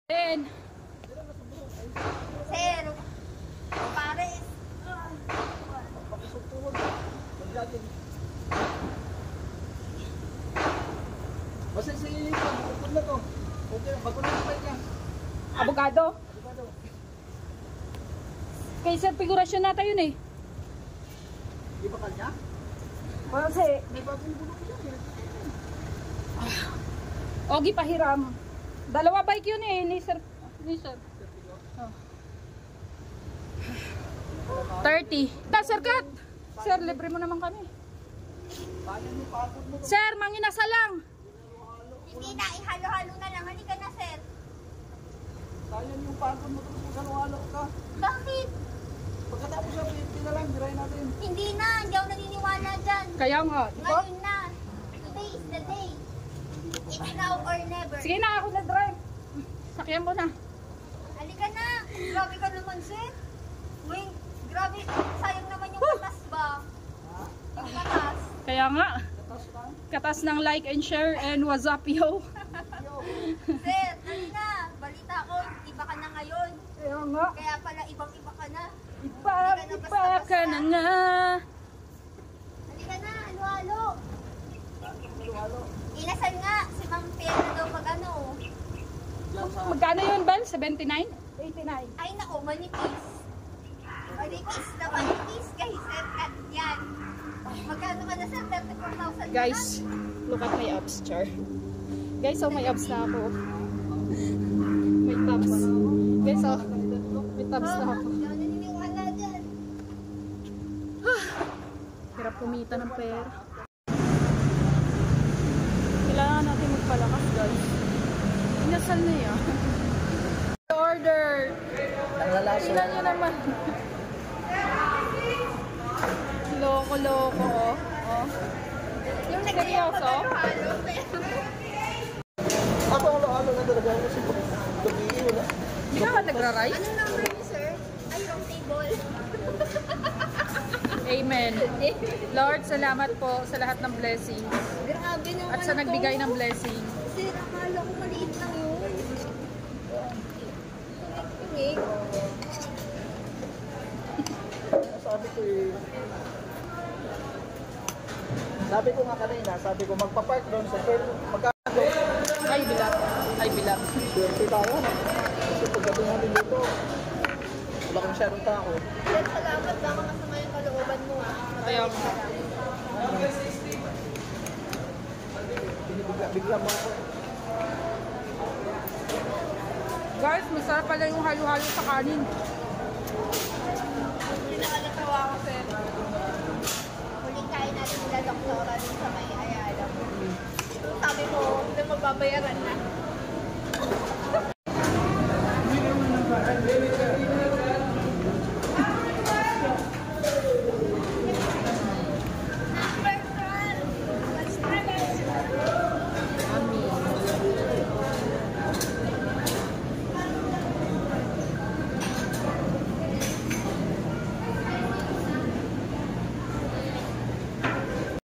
Ben. Sir, pares. Basta si pagkakul na to. Okay, bago na niya. Abogado. Kay sir, figurasyon nata yun eh. Di ba kanya? Kasi, May bagong bulong siya. Ogi pahiram. Dalawa bike yun eh, ni sir. Oh. 30. Sir Kat. Sir, libre mo naman kami. Sir, manginasa lang. Hindi na, ihalo-halo na lang. Halika na, sir. Sayang yung pagod mo tapos magkano-halo ka. Bakit? Pagkatapos sa 50 na lang, diray natin. Hindi na, hindi ako naniniwala dyan. Kaya nga, di ba? Ngayon na. Today is the day. It's now or never. Sige na, ako na drive. Sakyan mo na. Halika na. Grabe ka naman, sir. Wait, grabe. Sayang naman yung katas ba? Yung katas. Kaya nga. Katas ng like and share and what's up, yo. Sir, halika. Balita ko, iba ka na ngayon. Kaya nga. Kaya pala ibang-iba ka na. Iba ka na nga. Halika na, halo-halo. Inasal nga, si Ma'am Pierre daw pag ano. Magkano yun, Bal? 79? 89. Ay nako, manipis. Manipis na manipis kay Sir Kat yan. Magkano ka na sir? 34,000 Guys, look at my abs, char. Guys, oh, may abs na ako. May tabs. Guys, oh, may tabs na ako. Hindi ako naniniwala dyan. Hirap kumita ng pera. Kailangan natin magpalakas, guys. Inasal na yan. Order! Tingnan nyo naman. Loko-loko, oh. Oh. Yung Seryoso? halo-halo, pero... Ako halo-halo na talaga kasi gabi wala. Hindi ka ba nagra-rice? Anong number niyo, sir? Ay, wrong table. Amen. Lord, salamat po sa lahat ng blessings. Grabe naman At sa nagbigay ng blessing. Sir, akala ko maliit lang yun. Tunig-tunig. Sabi ko eh. Sabi ko nga kanina, sabi ko magpa-park doon sa third. Magkano? Ay, bilat. Ay, bilat. Swerte tayo. Kasi pagdating natin dito, wala kong sharing ako. Sir, salamat. Baka masama yung kalooban mo, ah. Kaya, Binibigla mo ako. guys, masarap pala yung halo-halo sa kanin. Hindi nakalatawa ako, sir. Huling kain natin nila doktora dun sa may Ayala. Sabi mo, hindi magbabayaran na.